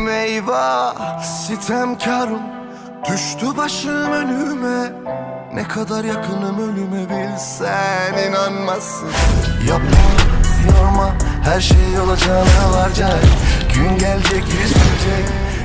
eyvah, sitemkarım, düştü başım önüme. Ne kadar yakınım ölüme bilsen inanmazsın. Yapma, yorma, her şey olacağına varacak. Gün gelecek yüz gülecek,